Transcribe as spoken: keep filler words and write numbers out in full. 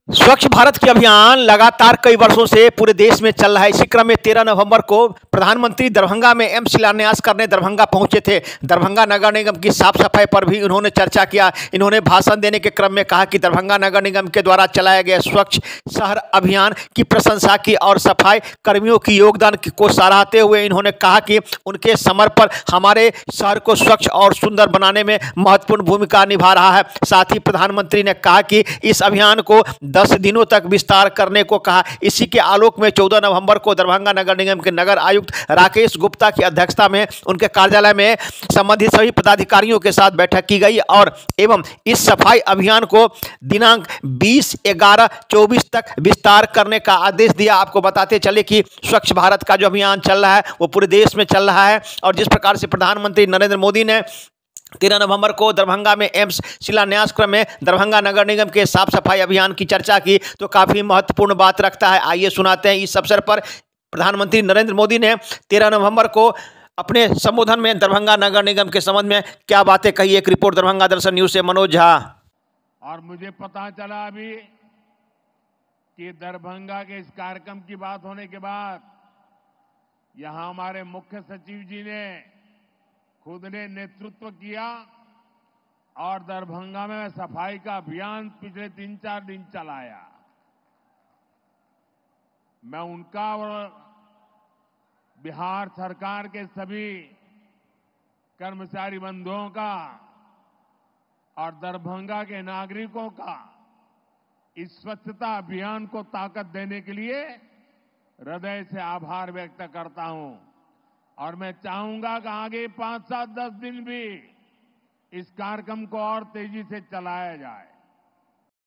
स्वच्छ भारत की अभियान लगातार कई वर्षों से पूरे देश में चल रहा है। इसी क्रम में तेरह नवंबर को प्रधानमंत्री दरभंगा में एम्स शिलान्यास करने दरभंगा पहुंचे थे। दरभंगा नगर निगम की साफ सफाई पर भी उन्होंने चर्चा किया। इन्होंने भाषण देने के क्रम में कहा कि दरभंगा नगर निगम के द्वारा चलाया गया स्वच्छ शहर अभियान की प्रशंसा की और सफाई कर्मियों की योगदान को सराहते हुए इन्होंने कहा कि उनके समर्पण हमारे शहर को स्वच्छ और सुंदर बनाने में महत्वपूर्ण भूमिका निभा रहा है। साथ ही प्रधानमंत्री ने कहा कि इस अभियान को दस दिनों तक विस्तार करने को कहा। इसी के आलोक में चौदह नवंबर को दरभंगा नगर निगम के नगर आयुक्त राकेश गुप्ता की अध्यक्षता में उनके कार्यालय में संबंधित सभी पदाधिकारियों के साथ बैठक की गई और एवं इस सफाई अभियान को दिनांक बीस ग्यारह चौबीस तक विस्तार करने का आदेश दिया। आपको बताते चले कि स्वच्छ भारत का जो अभियान चल रहा है वो पूरे देश में चल रहा है और जिस प्रकार से प्रधानमंत्री नरेंद्र मोदी ने तेरह नवंबर को दरभंगा में एम्स शिलान्यास क्रम में दरभंगा नगर निगम के साफ सफाई अभियान की चर्चा की तो काफ़ी महत्वपूर्ण बात रखता है। आइए सुनाते हैं। इस अवसर पर प्रधानमंत्री नरेंद्र मोदी ने तेरह नवंबर को अपने संबोधन में दरभंगा नगर निगम के संबंध में क्या बातें कही। एक रिपोर्ट दरभंगा दर्शन न्यूज से मनोज झा। और मुझे पता चला अभी कि दरभंगा के इस कार्यक्रम की बात होने के बाद यहां हमारे मुख्य सचिव जी ने खुद ने नेतृत्व किया और दरभंगा में सफाई का अभियान पिछले तीन चार दिन चलाया। मैं उनका और बिहार सरकार के सभी कर्मचारी बंधुओं का और दरभंगा के नागरिकों का इस स्वच्छता अभियान को ताकत देने के लिए हृदय से आभार व्यक्त करता हूं और मैं चाहूंगा कि आगे पांच सात दस दिन भी इस कार्यक्रम को और तेजी से चलाया जाए।